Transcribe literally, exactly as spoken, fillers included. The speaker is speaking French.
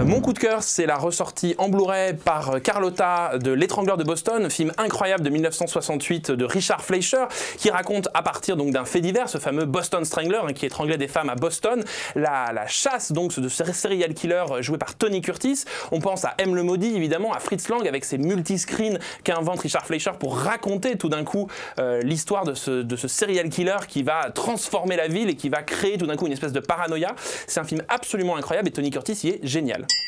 Mon coup de cœur, c'est la ressortie en Blu-ray par Carlotta de L'étrangleur de Boston, film incroyable de mille neuf cent soixante-huit de Richard Fleischer, qui raconte à partir donc d'un fait divers, ce fameux Boston Strangler hein, qui étranglait des femmes à Boston, la, la chasse donc de ce serial killer joué par Tony Curtis. On pense à M le Maudit évidemment, à Fritz Lang avec ses multiscreens qu'invente Richard Fleischer pour raconter tout d'un coup euh, l'histoire de ce, de ce serial killer qui va transformer la ville et qui va créer tout d'un coup une espèce de paranoïa. C'est un film absolument incroyable et Tony Curtis y est génial.